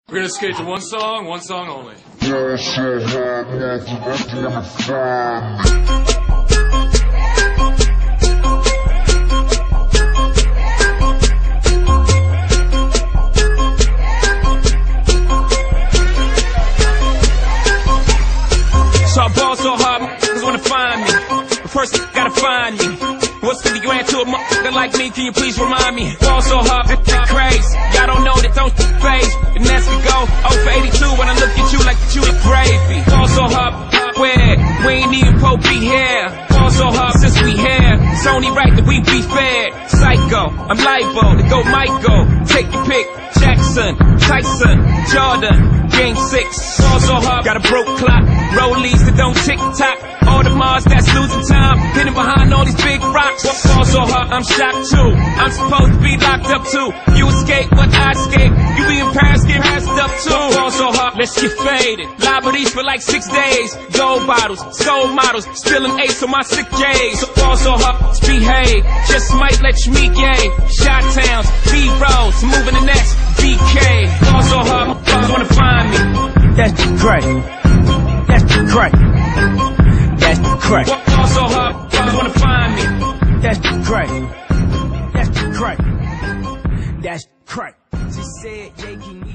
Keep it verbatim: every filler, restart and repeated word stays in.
We're gonna skate to one song, one song only. So I ball so hard, niggas wanna find me. But first, you gotta find me. What's fifty grand to a motherfucker like me? Can you please remind me? Ball so hard, it's crazy. Y'all don't know that don't phase. And as we go, oh for eighty-two when I look at you like you the gravy. Ball so hard, where? We ain't even Pope be here. Ball so hard since we here. It's only right that we be fair. Psycho, I'm libo to go Michael. Take your pick. Jackson, Tyson, Jordan, game six. Ball so hard, got a broke clock. Rollies that don't tick tock. All the Mars that's losing time, hidden behind all these big rocks. Ball so hard, I'm shocked too. I'm supposed to be locked up too. You escape, but I escape. You be in Paris, get passed up too. Ball so hard, let's get faded. Liberties for like six days. Gold bottles, soul models, spilling ace on my sick days. So ball so hard, let's behave. Just might let you meet gay. Shot towns, B-rolls, moving the next B K. Ball so hard, motherfuckers wanna find me. That's the crack. That's the crack. That's the crack. Ball so hard, motherfuckers wanna find me. That's the crack. That's the crack. That's the crack. She said, Jay, can you